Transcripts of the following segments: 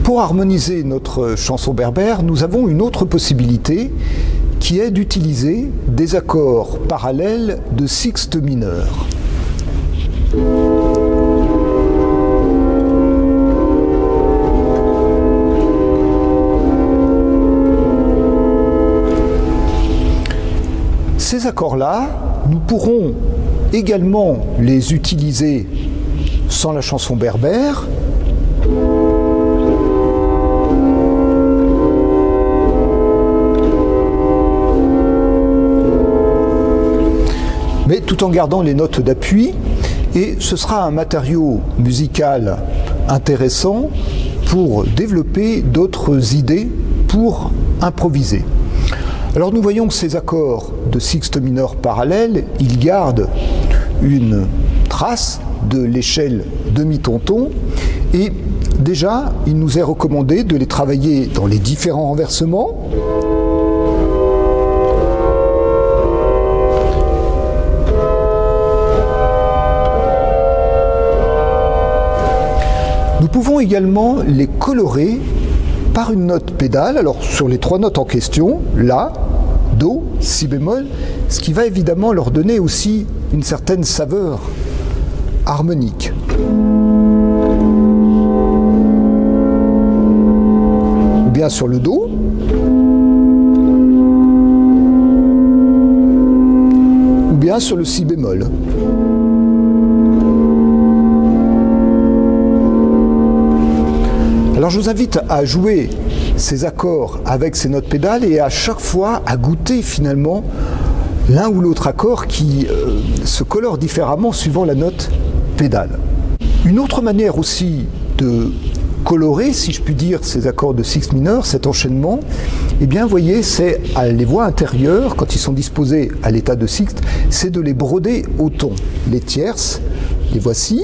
pour harmoniser notre chanson berbère, nous avons une autre possibilité qui est d'utiliser des accords parallèles de sixte mineur. Ces accords-là, nous pourrons également les utiliser sans la chanson berbère. Mais tout en gardant les notes d'appui, et ce sera un matériau musical intéressant pour développer d'autres idées, pour improviser. Alors nous voyons que ces accords de sixte mineur parallèle, ils gardent une trace de l'échelle demi-tonton, et déjà il nous est recommandé de les travailler dans les différents renversements. Nous pouvons également les colorer par une note pédale, alors sur les trois notes en question, La, Do, Si bémol, ce qui va évidemment leur donner aussi une certaine saveur harmonique. Ou bien sur le Do, ou bien sur le Si bémol. Alors je vous invite à jouer ces accords avec ces notes pédales et à chaque fois à goûter finalement l'un ou l'autre accord qui se colore différemment suivant la note pédale. Une autre manière aussi de colorer, si je puis dire, ces accords de sixte mineur, cet enchaînement, eh bien vous voyez, c'est les voix intérieures, quand ils sont disposés à l'état de sixte, c'est de les broder au ton. Les tierces, les voici.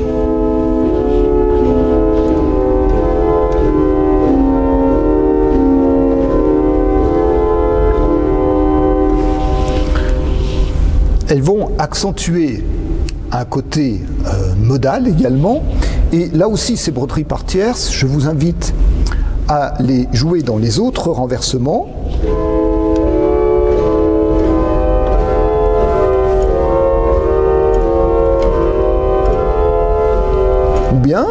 Elles vont accentuer un côté modal également. Et là aussi, ces broderies par tierces, je vous invite à les jouer dans les autres renversements. Ou bien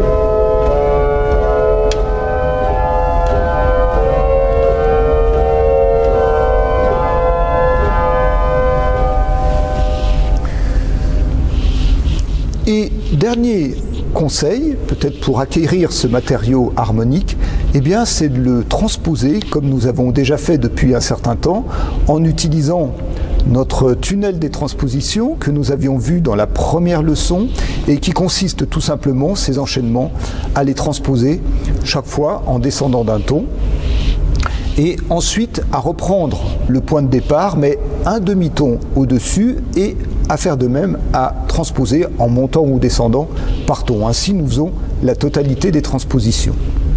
et dernier conseil, peut-être pour acquérir ce matériau harmonique, eh bien c'est de le transposer, comme nous avons déjà fait depuis un certain temps, en utilisant notre tunnel des transpositions que nous avions vu dans la première leçon et qui consiste tout simplement, ces enchaînements, à les transposer chaque fois en descendant d'un ton et ensuite à reprendre le point de départ mais un demi-ton au-dessus et à faire de même, à transposer en montant ou descendant par ton. Ainsi, nous faisons la totalité des transpositions.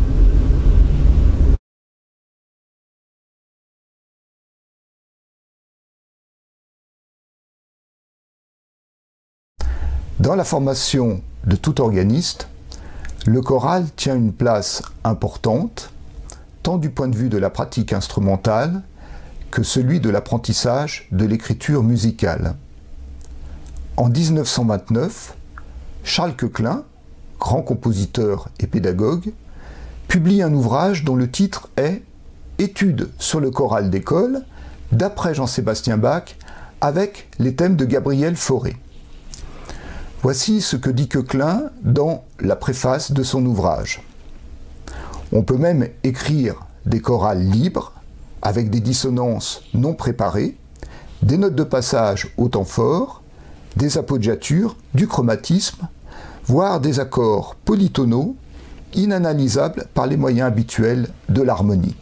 Dans la formation de tout organiste, le choral tient une place importante, tant du point de vue de la pratique instrumentale que celui de l'apprentissage de l'écriture musicale. En 1929, Charles Koechlin, grand compositeur et pédagogue, publie un ouvrage dont le titre est « Études sur le choral d'école » d'après Jean-Sébastien Bach avec les thèmes de Gabriel Fauré. Voici ce que dit Koechlin dans la préface de son ouvrage. On peut même écrire des chorales libres, avec des dissonances non préparées, des notes de passage au temps fort, des appoggiatures, du chromatisme, voire des accords polytonaux, inanalysables par les moyens habituels de l'harmonie.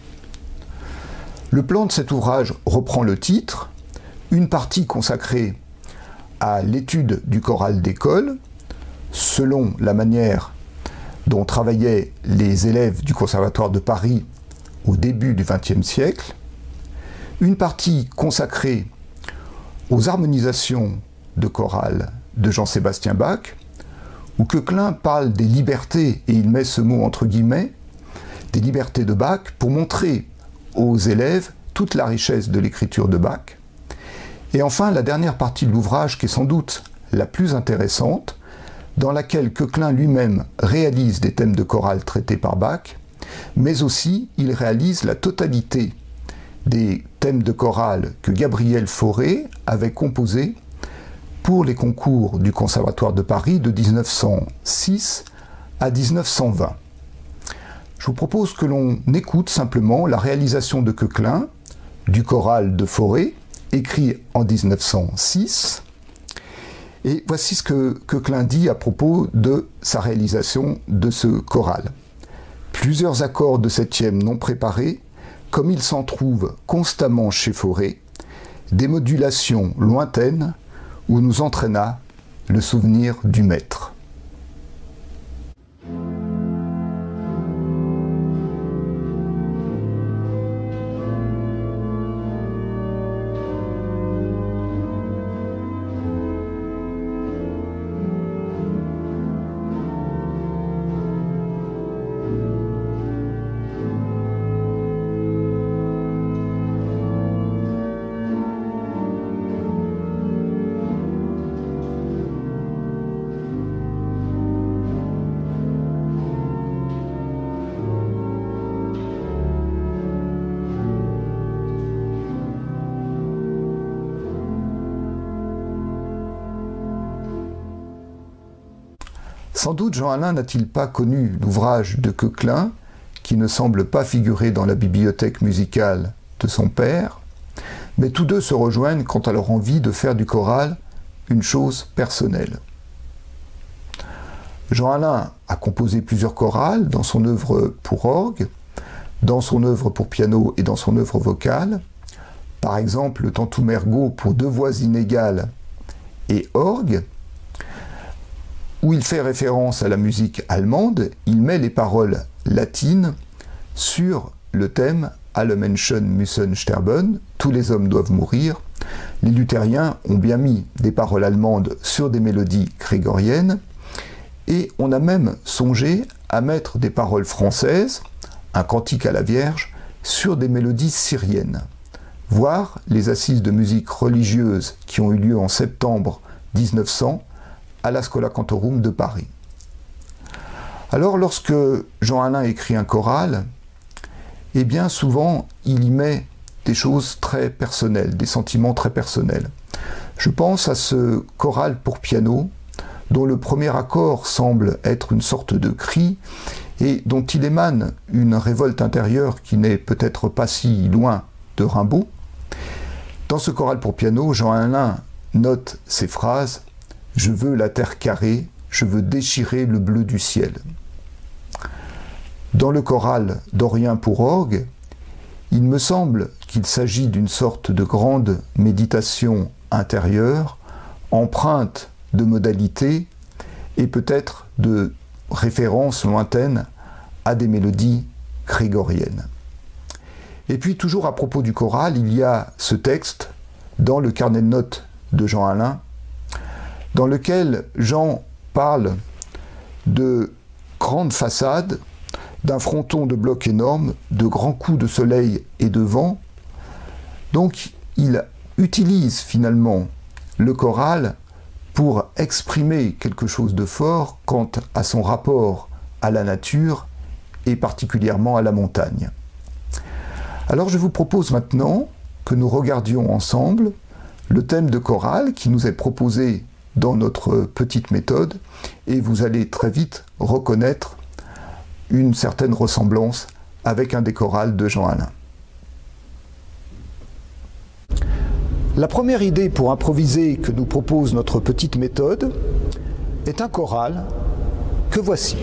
Le plan de cet ouvrage reprend le titre, une partie consacrée à l'étude du choral d'école, selon la manière dont travaillaient les élèves du Conservatoire de Paris au début du XXe siècle, une partie consacrée aux harmonisations de chorale de Jean-Sébastien Bach, où Coquelin parle des libertés, et il met ce mot entre guillemets, des libertés de Bach, pour montrer aux élèves toute la richesse de l'écriture de Bach. Et enfin, la dernière partie de l'ouvrage, qui est sans doute la plus intéressante, dans laquelle Coquelin lui-même réalise des thèmes de chorale traités par Bach, mais aussi il réalise la totalité des thèmes de chorale que Gabriel Fauré avait composés pour les concours du Conservatoire de Paris de 1906 à 1920. Je vous propose que l'on écoute simplement la réalisation de Coquelin du choral de Fauré, écrit en 1906. Et voici ce que Coquelin dit à propos de sa réalisation de ce choral. Plusieurs accords de septième non préparés, comme il s'en trouve constamment chez Fauré, des modulations lointaines où nous entraîna le souvenir du maître. Sans doute Jean Alain n'a-t-il pas connu l'ouvrage de Coquelin, qui ne semble pas figurer dans la bibliothèque musicale de son père, mais tous deux se rejoignent quant à leur envie de faire du choral une chose personnelle. Jean Alain a composé plusieurs chorales dans son œuvre pour orgue, dans son œuvre pour piano et dans son œuvre vocale. Par exemple, le Tantum ergo pour deux voix inégales et orgue, où il fait référence à la musique allemande, il met les paroles latines sur le thème « Alle Menschen müssen sterben », « Tous les hommes doivent mourir ». Les luthériens ont bien mis des paroles allemandes sur des mélodies grégoriennes, et on a même songé à mettre des paroles françaises, un cantique à la Vierge, sur des mélodies syriennes. Voir les assises de musique religieuse qui ont eu lieu en septembre 1900, à la Schola Cantorum de Paris. Alors, lorsque Jean Alain écrit un choral, eh bien souvent, il y met des choses très personnelles, des sentiments très personnels. Je pense à ce choral pour piano, dont le premier accord semble être une sorte de cri, et dont il émane une révolte intérieure qui n'est peut-être pas si loin de Rimbaud. Dans ce choral pour piano, Jean Alain note ces phrases: « Je veux la terre carrée, je veux déchirer le bleu du ciel ». Dans le choral d'Orien pour orgue, il me semble qu'il s'agit d'une sorte de grande méditation intérieure, empreinte de modalités et peut-être de références lointaines à des mélodies grégoriennes. Et puis toujours à propos du choral, il y a ce texte dans le carnet de notes de Jean Alain, dans lequel Jean parle de grandes façades, d'un fronton de blocs énormes, de grands coups de soleil et de vent. Donc il utilise finalement le choral pour exprimer quelque chose de fort quant à son rapport à la nature et particulièrement à la montagne. Alors je vous propose maintenant que nous regardions ensemble le thème de chorale qui nous est proposé dans notre petite méthode, et vous allez très vite reconnaître une certaine ressemblance avec un des chorales de Jean Alain. La première idée pour improviser que nous propose notre petite méthode est un choral que voici.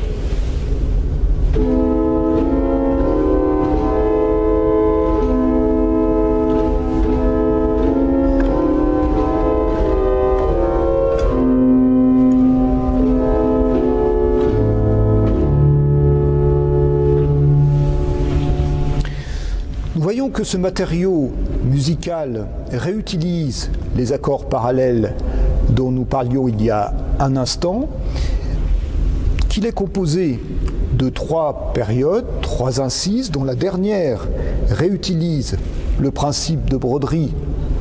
Nous voyons que ce matériau musical réutilise les accords parallèles dont nous parlions il y a un instant, il est composé de 3 périodes, 3 incises, dont la dernière réutilise le principe de broderie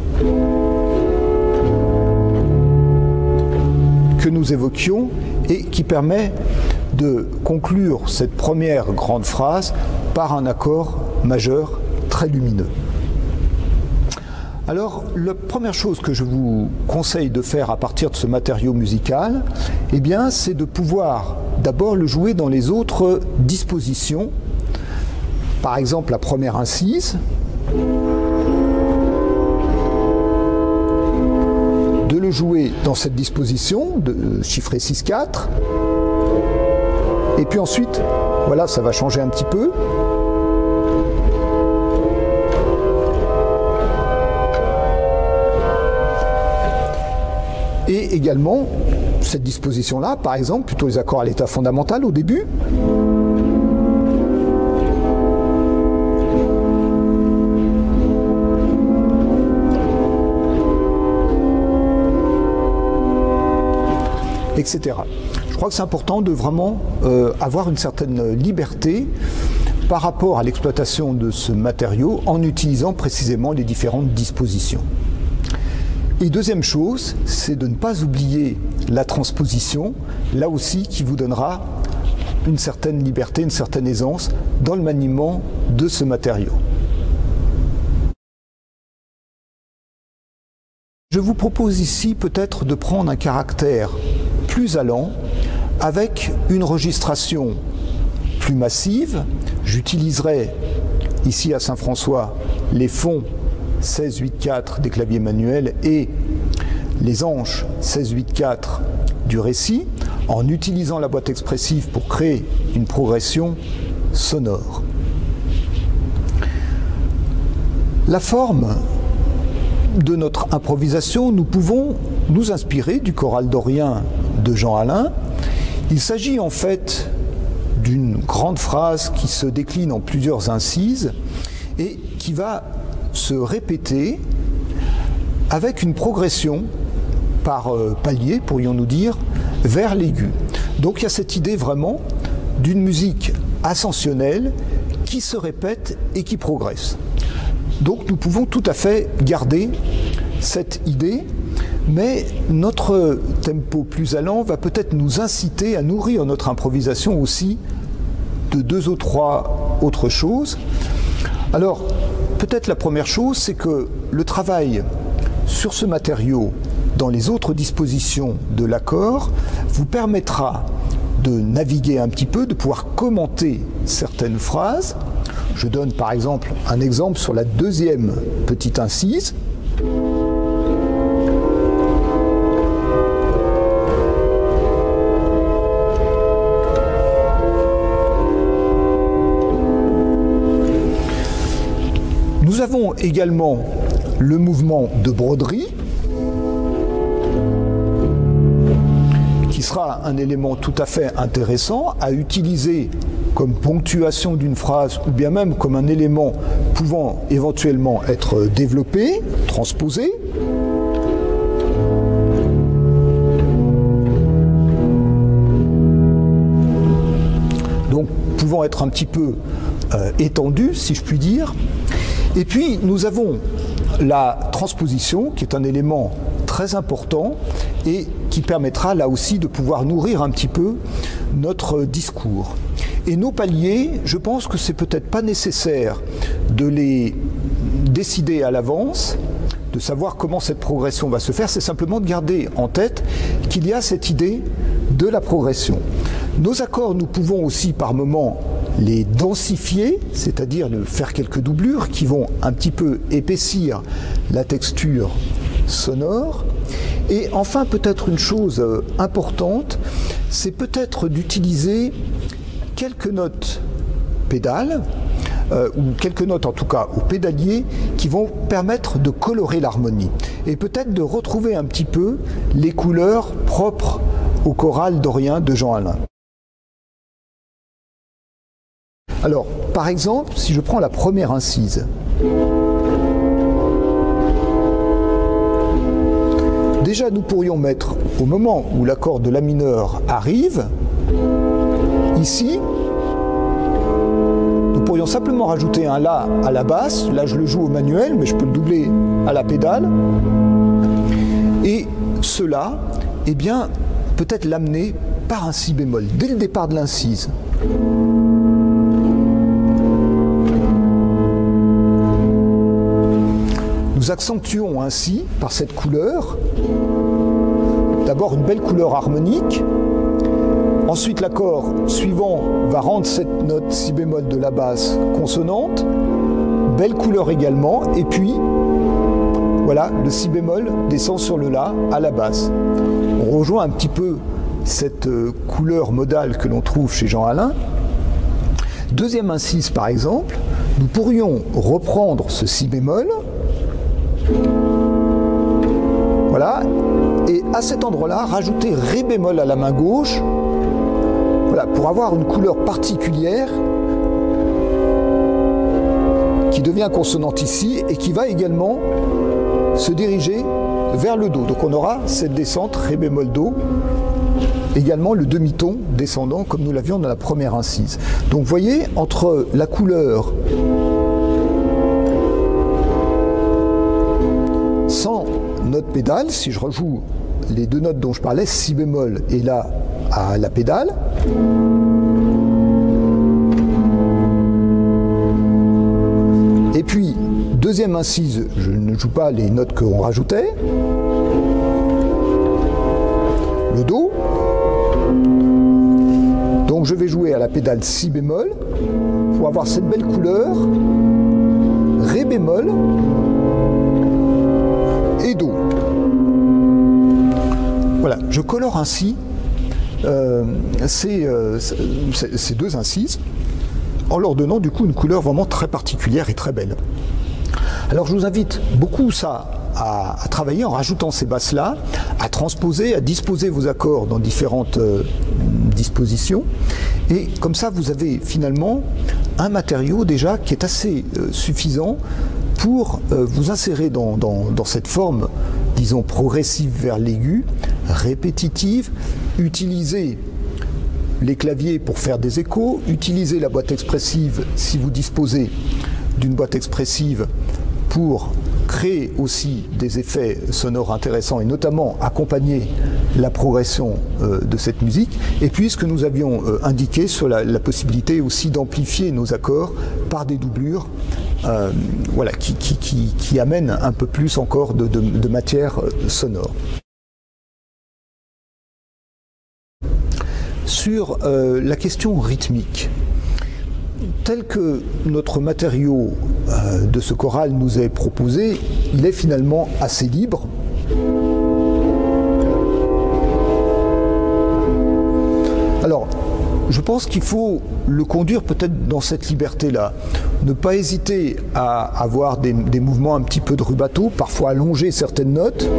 que nous évoquions et qui permet de conclure cette première grande phrase par un accord majeur très lumineux. Alors, la première chose que je vous conseille de faire à partir de ce matériau musical, eh bien, c'est de pouvoir d'abord le jouer dans les autres dispositions. Par exemple, la première incise, de le jouer dans cette disposition, de chiffrer 6-4, et puis ensuite, voilà, ça va changer un petit peu. Et également, cette disposition-là, par exemple, plutôt les accords à l'état fondamental au début. Etc. Je crois que c'est important de vraiment avoir une certaine liberté par rapport à l'exploitation de ce matériau en utilisant précisément les différentes dispositions. Et deuxième chose, c'est de ne pas oublier la transposition, là aussi qui vous donnera une certaine liberté, une certaine aisance dans le maniement de ce matériau. Je vous propose ici peut-être de prendre un caractère plus allant avec une enregistration plus massive. J'utiliserai ici à Saint-François les fonds 16-8-4 des claviers manuels et les anches 16-8-4 du récit en utilisant la boîte expressive pour créer une progression sonore. La forme de notre improvisation, nous pouvons nous inspirer du choral dorien de Jean Alain. Il s'agit en fait d'une grande phrase qui se décline en plusieurs incises et qui va se répéter avec une progression par palier, pourrions-nous dire, vers l'aigu. Donc il y a cette idée vraiment d'une musique ascensionnelle qui se répète et qui progresse. Donc nous pouvons tout à fait garder cette idée, mais notre tempo plus allant va peut-être nous inciter à nourrir notre improvisation aussi de 2 ou 3 autres choses. Alors, peut-être la première chose, c'est que le travail sur ce matériau dans les autres dispositions de l'accord vous permettra de naviguer un petit peu, de pouvoir commenter certaines phrases. Je donne par exemple un exemple sur la deuxième petite incise. Nous avons également le mouvement de broderie, qui sera un élément tout à fait intéressant à utiliser comme ponctuation d'une phrase ou bien même comme un élément pouvant éventuellement être développé, transposé. Donc pouvant être un petit peu étendu, si je puis dire. Et puis nous avons la transposition qui est un élément très important et qui permettra là aussi de pouvoir nourrir un petit peu notre discours. Et nos paliers, je pense que c'est peut-être pas nécessaire de les décider à l'avance, de savoir comment cette progression va se faire, c'est simplement de garder en tête qu'il y a cette idée de la progression. Nos accords, nous pouvons aussi par moments les densifier, c'est-à-dire de faire quelques doublures qui vont un petit peu épaissir la texture sonore. Et enfin, peut-être une chose importante, c'est peut-être d'utiliser quelques notes pédales, ou quelques notes en tout cas au pédalier, qui vont permettre de colorer l'harmonie. Et peut-être de retrouver un petit peu les couleurs propres au choral dorien de Jean Alain. Alors, par exemple, si je prends la première incise, déjà nous pourrions mettre, au moment où l'accord de la mineur arrive, Ici, nous pourrions simplement rajouter un La à la basse. Là, je le joue au manuel, mais je peux le doubler à la pédale. Et ce La, eh bien, peut-être l'amener par un Si bémol, dès le départ de l'incise. Nous accentuons ainsi, par cette couleur, d'abord une belle couleur harmonique. Ensuite, l'accord suivant va rendre cette note Si bémol de la basse consonante. Belle couleur également. Et puis, voilà, le Si bémol descend sur le La à la basse. On rejoint un petit peu cette couleur modale que l'on trouve chez Jean Alain. Deuxième incise, par exemple, nous pourrions reprendre ce Si bémol. Voilà. Et à cet endroit-là, rajouter Ré bémol à la main gauche. Voilà, pour avoir une couleur particulière qui devient consonante ici et qui va également se diriger vers le Do. Donc on aura cette descente Ré bémol Do, également le demi-ton descendant comme nous l'avions dans la première incise. Donc vous voyez, entre la couleur sans note pédale, si je rejoue les deux notes dont je parlais, Si bémol et La à la pédale, et puis deuxième incise, je ne joue pas les notes qu'on rajoutait, le Do, donc je vais jouer à la pédale Si bémol pour avoir cette belle couleur, Ré bémol et Do. Voilà, je colore ainsi ces deux incises en leur donnant du coup une couleur vraiment très particulière et très belle. Alors je vous invite beaucoup à travailler en rajoutant ces basses-là, à transposer, à disposer vos accords dans différentes dispositions, et comme ça vous avez finalement un matériau déjà qui est assez suffisant pour vous insérer dans cette forme, disons, progressive vers l'aigu, répétitive, utiliser les claviers pour faire des échos, utiliser la boîte expressive si vous disposez d'une boîte expressive pour créer aussi des effets sonores intéressants et notamment accompagner la progression de cette musique. Et puis ce que nous avions indiqué sur la possibilité aussi d'amplifier nos accords par des doublures, voilà, qui amènent un peu plus encore de matière sonore. Sur la question rythmique, tel que notre matériau de ce choral nous est proposé, il est finalement assez libre. Alors, je pense qu'il faut le conduire peut-être dans cette liberté-là. Ne pas hésiter à avoir des mouvements un petit peu de rubato, parfois allonger certaines notes.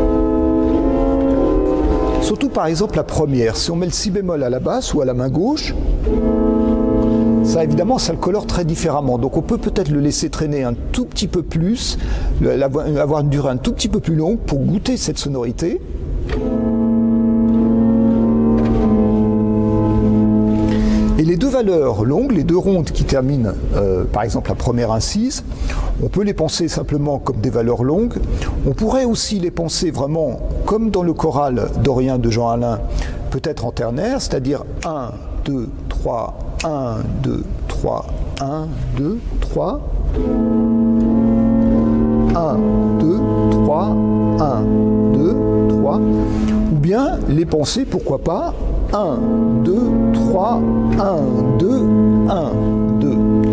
Surtout par exemple la première, si on met le Si bémol à la basse ou à la main gauche, ça évidemment ça le colore très différemment. Donc on peut peut-être le laisser traîner un tout petit peu plus, avoir une durée un tout petit peu plus longue pour goûter cette sonorité. Et les deux valeurs longues, les deux rondes qui terminent par exemple la première incise, on peut les penser simplement comme des valeurs longues. On pourrait aussi les penser vraiment comme dans le choral dorien de Jean Alain, peut-être en ternaire, c'est-à-dire 1, 2, 3, 1, 2, 3, 1, 2, 3, 1, 2, 3, 1, 2, 3, ou bien les penser, pourquoi pas, 1, 2, 3, 1, 2, 1, 2.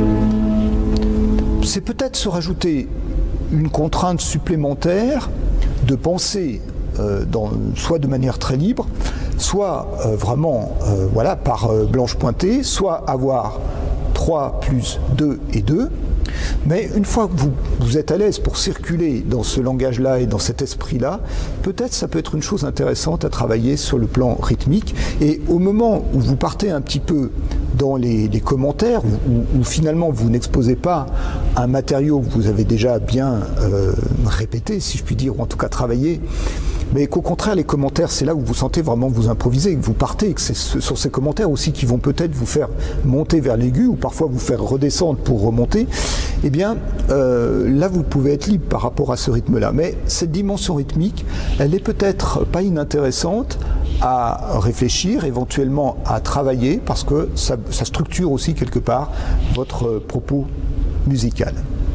C'est peut-être se rajouter une contrainte supplémentaire de penser soit de manière très libre, soit vraiment voilà, par blanche pointée, soit avoir 3 plus 2 et 2. Mais une fois que vous êtes à l'aise pour circuler dans ce langage-là et dans cet esprit-là, peut-être ça peut être une chose intéressante à travailler sur le plan rythmique. Et au moment où vous partez un petit peu dans les commentaires, où finalement vous n'exposez pas un matériau que vous avez déjà bien répété, si je puis dire, ou en tout cas travaillé, mais qu'au contraire, les commentaires, c'est là où vous sentez vraiment que vous improvisez, que vous partez, que c'est sur ces commentaires aussi qui vont peut-être vous faire monter vers l'aigu ou parfois vous faire redescendre pour remonter, eh bien là vous pouvez être libre par rapport à ce rythme-là. Mais cette dimension rythmique, elle est peut-être pas inintéressante à réfléchir, éventuellement à travailler, parce que ça structure aussi quelque part votre propos musical.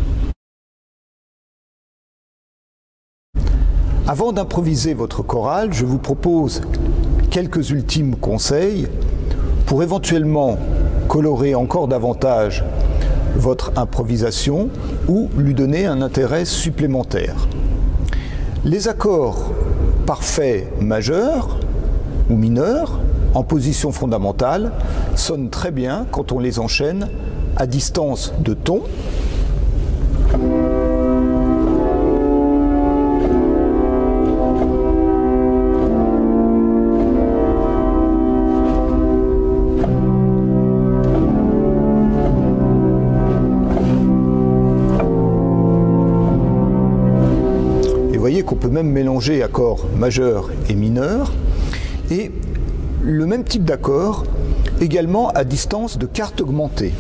Avant d'improviser votre chorale, je vous propose quelques ultimes conseils pour éventuellement colorer encore davantage votre improvisation ou lui donner un intérêt supplémentaire. Les accords parfaits majeurs ou mineurs en position fondamentale sonnent très bien quand on les enchaîne à distance de ton. Qu'on peut même mélanger accords majeurs et mineurs, et le même type d'accord également à distance de quarte augmentée.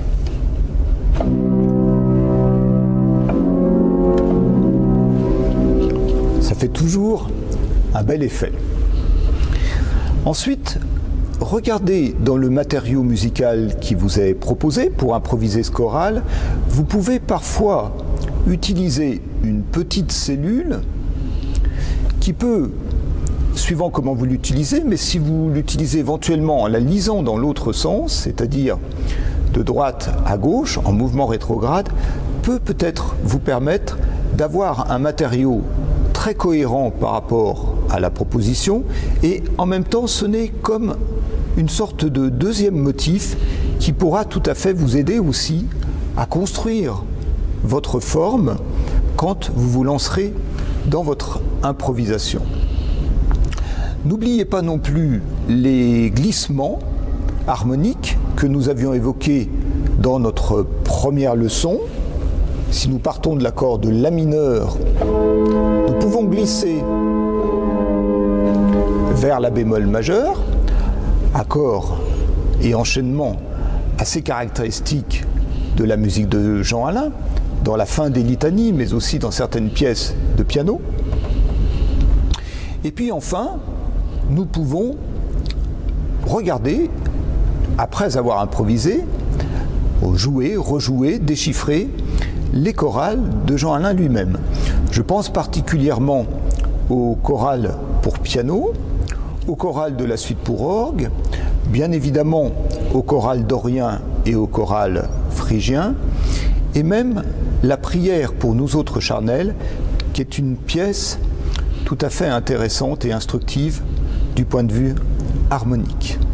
Ça fait toujours un bel effet. Ensuite, regardez dans le matériau musical qui vous est proposé pour improviser ce choral, vous pouvez parfois utiliser une petite cellule qui peut, suivant comment vous l'utilisez, mais si vous l'utilisez éventuellement en la lisant dans l'autre sens, c'est-à-dire de droite à gauche, en mouvement rétrograde, peut-être vous permettre d'avoir un matériau très cohérent par rapport à la proposition, et en même temps sonner comme une sorte de deuxième motif qui pourra tout à fait vous aider aussi à construire votre forme quand vous vous lancerez dans votre improvisation. N'oubliez pas non plus les glissements harmoniques que nous avions évoqués dans notre première leçon. Si nous partons de l'accord de La mineur, nous pouvons glisser vers la bémol majeur, accord et enchaînement assez caractéristiques de la musique de Jean Alain, dans la fin des litanies, mais aussi dans certaines pièces de piano. Et puis enfin, nous pouvons regarder, après avoir improvisé, jouer, rejouer, déchiffrer les chorales de Jean Alain lui-même. Je pense particulièrement au choral pour piano, au choral de la suite pour orgue, bien évidemment au choral dorien et au choral phrygien, et même la prière pour nous autres charnels, qui est une pièce tout à fait intéressante et instructive du point de vue harmonique.